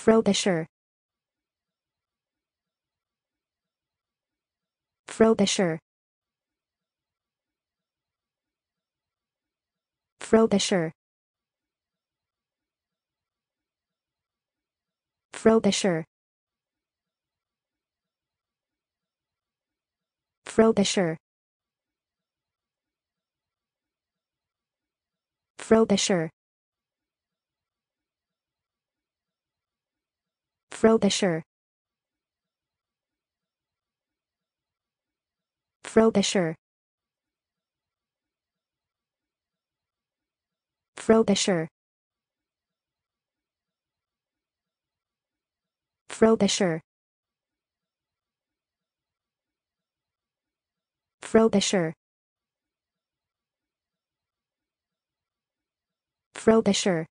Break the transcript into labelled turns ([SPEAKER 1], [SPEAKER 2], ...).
[SPEAKER 1] Frobisher. Frobisher. Frobisher. Frobisher. Frobisher. Frobisher. Frobisher. Frobisher. Frobisher. Frobisher. Frobisher. Frobisher.